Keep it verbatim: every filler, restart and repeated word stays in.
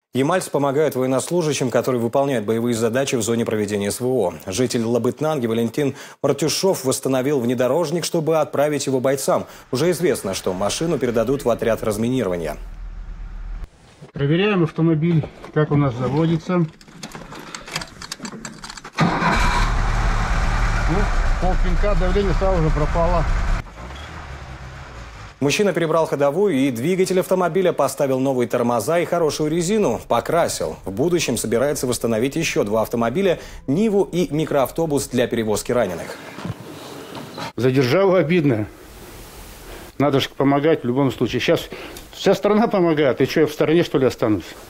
Ямальцы помогают военнослужащим, которые выполняют боевые задачи в зоне проведения СВО. Житель Лабытнанги Валентин Мартюшов восстановил внедорожник, чтобы отправить его бойцам. Уже известно, что машину передадут в отряд разминирования. Проверяем автомобиль, как у нас заводится. Ну, полпинка, давление сразу же пропало. Мужчина перебрал ходовую и двигатель автомобиля, поставил новые тормоза и хорошую резину, покрасил. В будущем собирается восстановить еще два автомобиля – Ниву и микроавтобус для перевозки раненых. За державу обидно. Надо же помогать в любом случае. Сейчас вся страна помогает. И что, я в стороне, что ли, останусь?